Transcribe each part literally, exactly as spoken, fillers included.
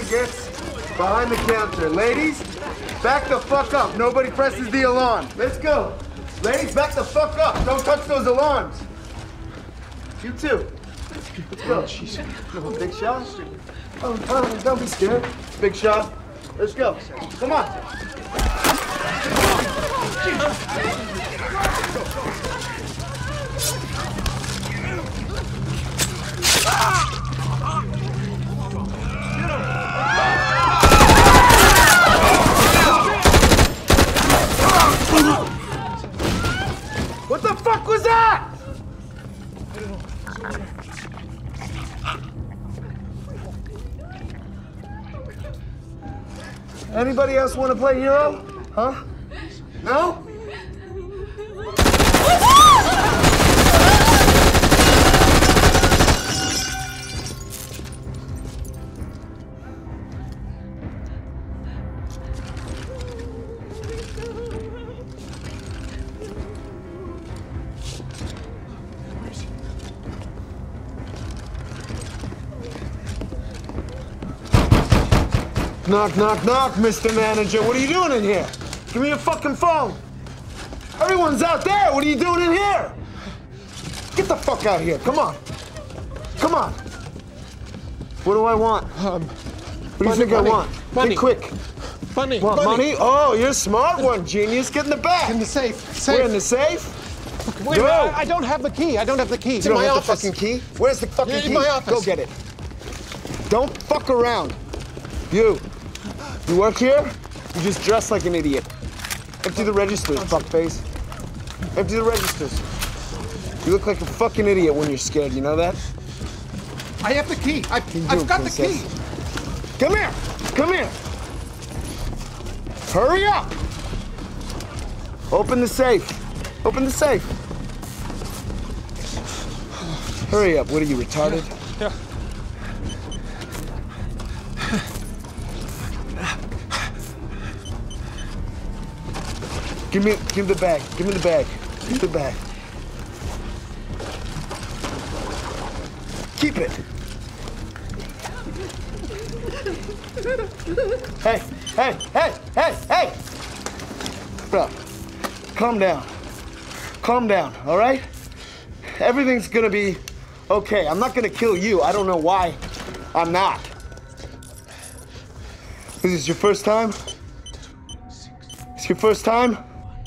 gets behind the counter. Ladies, back the fuck up. Nobody presses the alarm. Let's go. Ladies, back the fuck up. Don't touch those alarms. You too. Let's go. Oh, jeez. Big shot. Oh, oh, don't be scared. Big shot. Let's go. Come on. What the fuck was that? Anybody else want to play hero? Huh? No? Knock, knock, knock, Mister Manager. What are you doing in here? Give me your fucking phone. Everyone's out there. What are you doing in here? Get the fuck out of here. Come on. Come on. What do I want? Um, what do you think money, I want? Money. Get quick. Money. Want money. money? Oh, you're a smart one, genius. Get in the back. In the safe. Safe. We're in the safe? Wait, no. I, I don't have the key. I don't have the key. It's you in don't my have office. The fucking key? Where's the fucking in key? In my office. Go get it. Don't fuck around. You. You work here? You just dress like an idiot. Empty the registers, fuckface. Empty the registers. You look like a fucking idiot when you're scared, you know that? I have the key. I've, do, I've got princess. the key. Come here. Come here. Hurry up. Open the safe. Open the safe. Hurry up. What are you, retarded? Yeah. Give me, give me the bag. Give me the bag. Give me the bag. Keep it. Hey, hey, hey, hey, hey! Bro, calm down. Calm down, all right? Everything's gonna be okay. I'm not gonna kill you. I don't know why I'm not. Is this your first time? It's your first time?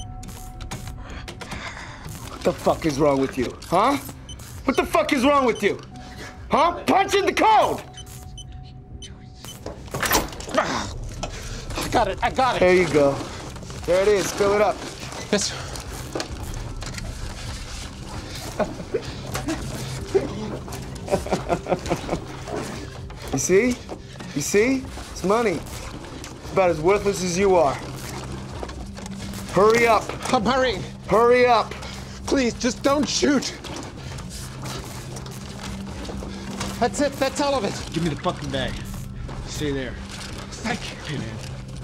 What the fuck is wrong with you, huh? What the fuck is wrong with you? Huh? Punch in the code! I got it. I got it. There you go. There it is. Fill it up. Yes. You see? You see? It's money. It's about as worthless as you are. Hurry up. I'm hurrying. Hurry up. Please, just don't shoot. That's it. That's all of it. Give me the fucking bag. Stay there. Thank you. Hey, man.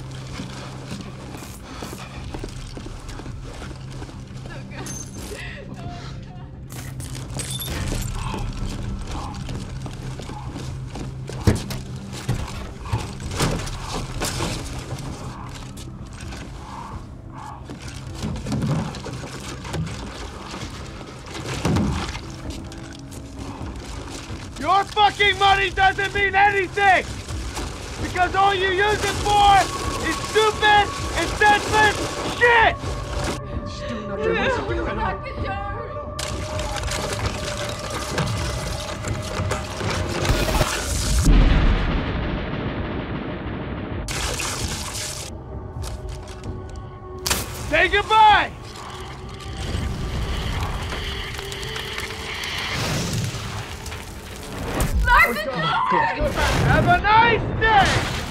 Your fucking money doesn't mean anything! Because all you use it for is stupid and senseless shit! Lock the door! Say goodbye! Lock the door! Have a nice day!